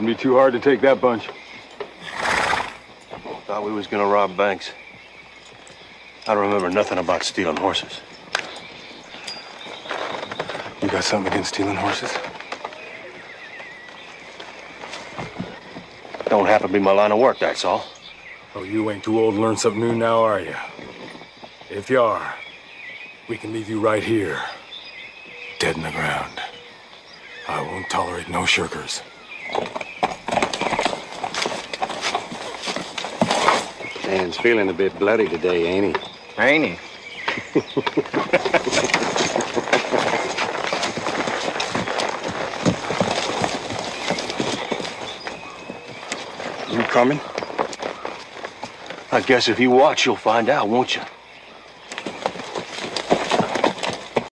Shouldn't be too hard to take that bunch. Thought we was gonna rob banks. I don't remember nothing about stealing horses. You got something against stealing horses? Don't happen to be my line of work, that's all. Oh, you ain't too old to learn something new now, are you? If you are, we can leave you right here, dead in the ground. I won't tolerate no shirkers. Dan's feeling a bit bloody today, ain't he? Ain't he? You coming? I guess if you watch, you'll find out, won't you?